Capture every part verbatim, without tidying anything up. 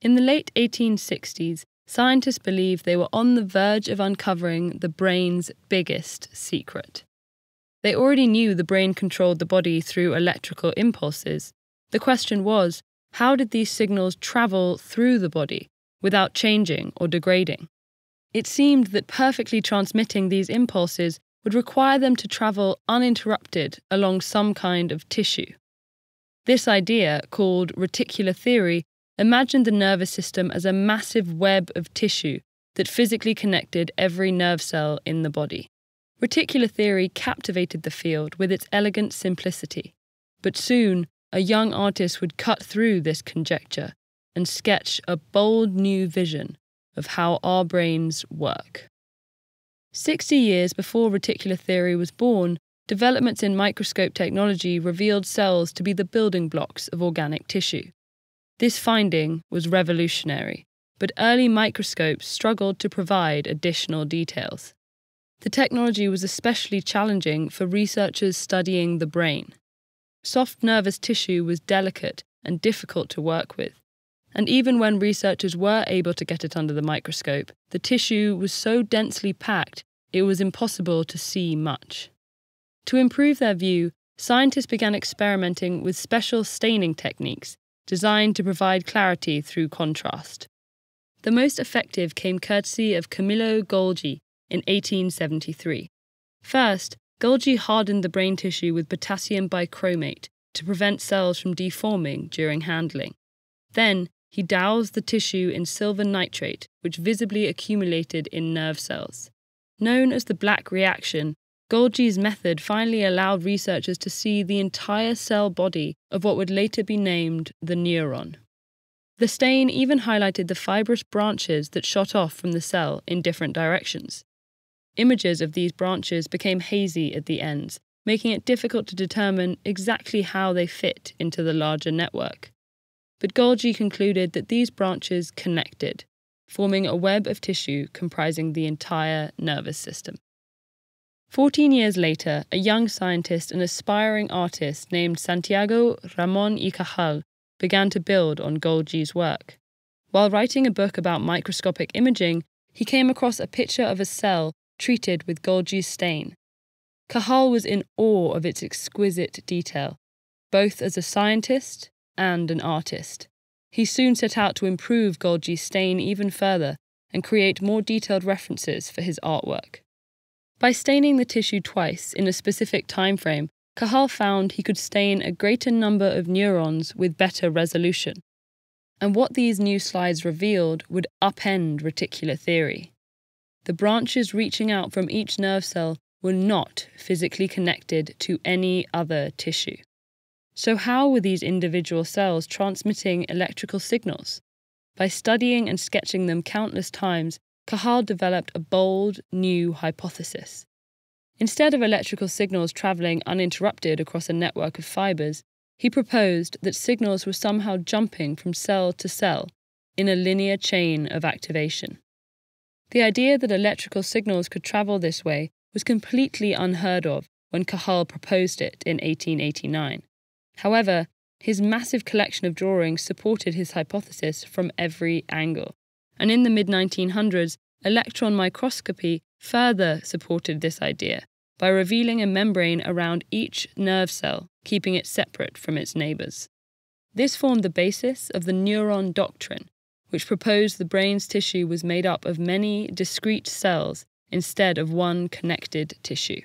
In the late eighteen sixties, scientists believed they were on the verge of uncovering the brain's biggest secret. They already knew the brain controlled the body through electrical impulses. The question was, how did these signals travel through the body without changing or degrading? It seemed that perfectly transmitting these impulses would require them to travel uninterrupted along some kind of tissue. This idea, called Reticular Theory, imagined the nervous system as a massive web of tissue that physically connected every nerve cell in the body. Reticular theory captivated the field with its elegant simplicity, but soon a young artist would cut through this conjecture and sketch a bold new vision of how our brains work. Sixty years before reticular theory was born, developments in microscope technology revealed cells to be the building blocks of organic tissue. This finding was revolutionary, but early microscopes struggled to provide additional details. The technology was especially challenging for researchers studying the brain. Soft nervous tissue was delicate and difficult to work with, and even when researchers were able to get it under the microscope, the tissue was so densely packed it was impossible to see much. To improve their view, scientists began experimenting with special staining techniques designed to provide clarity through contrast. The most effective came courtesy of Camillo Golgi in eighteen seventy-three. First, Golgi hardened the brain tissue with potassium bichromate to prevent cells from deforming during handling. Then, he doused the tissue in silver nitrate, which visibly accumulated in nerve cells. Known as the black reaction, Golgi's method finally allowed researchers to see the entire cell body of what would later be named the neuron. The stain even highlighted the fibrous branches that shot off from the cell in different directions. Images of these branches became hazy at the ends, making it difficult to determine exactly how they fit into the larger network. But Golgi concluded that these branches connected, forming a web of tissue comprising the entire nervous system. Fourteen years later, a young scientist and aspiring artist named Santiago Ramón y Cajal began to build on Golgi's work. While writing a book about microscopic imaging, he came across a picture of a cell treated with Golgi's stain. Cajal was in awe of its exquisite detail, both as a scientist and an artist. He soon set out to improve Golgi's stain even further and create more detailed references for his artwork. By staining the tissue twice in a specific time frame, Cajal found he could stain a greater number of neurons with better resolution. And what these new slides revealed would upend reticular theory. The branches reaching out from each nerve cell were not physically connected to any other tissue. So how were these individual cells transmitting electrical signals? By studying and sketching them countless times, Cajal developed a bold, new hypothesis. Instead of electrical signals travelling uninterrupted across a network of fibres, he proposed that signals were somehow jumping from cell to cell in a linear chain of activation. The idea that electrical signals could travel this way was completely unheard of when Cajal proposed it in eighteen eighty-nine. However, his massive collection of drawings supported his hypothesis from every angle, and in the mid nineteen hundreds, electron microscopy further supported this idea by revealing a membrane around each nerve cell, keeping it separate from its neighbours. This formed the basis of the neuron doctrine, which proposed the brain's tissue was made up of many discrete cells instead of one connected tissue.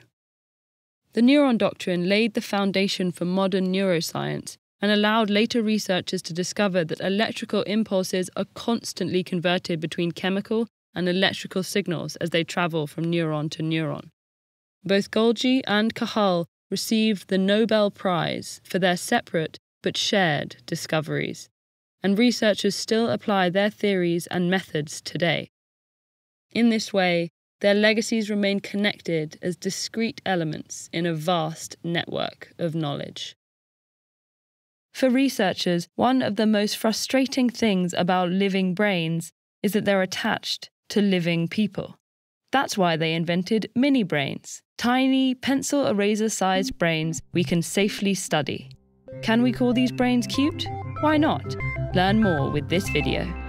The neuron doctrine laid the foundation for modern neuroscience and allowed later researchers to discover that electrical impulses are constantly converted between chemical and electrical signals as they travel from neuron to neuron. Both Golgi and Cajal received the Nobel Prize for their separate but shared discoveries, and researchers still apply their theories and methods today. In this way, their legacies remain connected as discrete elements in a vast network of knowledge. For researchers, one of the most frustrating things about living brains is that they're attached to living people. That's why they invented mini-brains, tiny, pencil eraser-sized brains we can safely study. Can we call these brains cute? Why not? Learn more with this video.